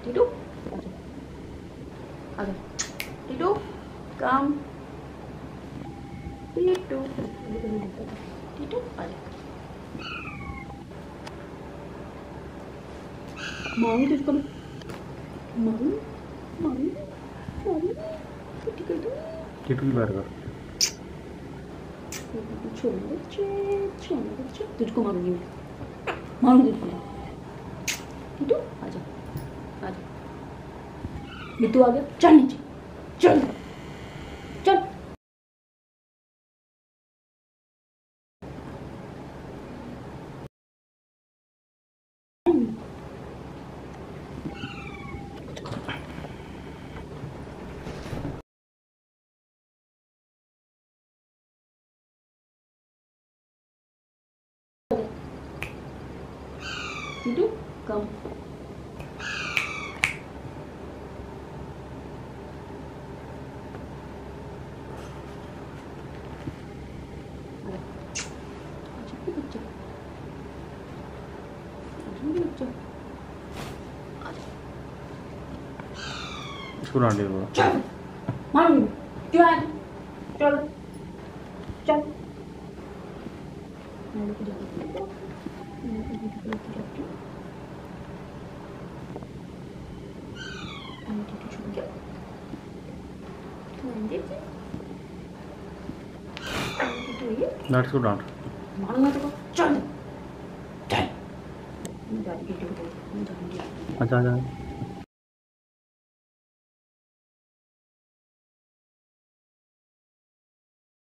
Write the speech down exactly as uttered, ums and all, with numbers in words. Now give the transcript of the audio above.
टीटू आजा, टीटू कम, टीटू टीटू आजा। मामी तुझको मामी मामी मामी टीटू टीटू की बात कर। छोड़ बच्चे छोड़ बच्चे, तुझको मारूंगी मैं, मारूंगी तुझको। टीटू आजा आजा, बिट्टू आ गया, चल नीचे चल चल। टीटू कम, बच्चा बच्चा इसको डांटे वो। चल मारूंगी, क्यों आया? चल चल मैं लेके जाती हूँ, मैं लेके जाती हूँ। मैं टीटू छोड़ गया, मैं देखती टीटू ये डांट इसको डांट। मारूंगा तेरे को, चल चल। मैं जाती टीटू को, मैं जाऊंगी। अच्छा अच्छा।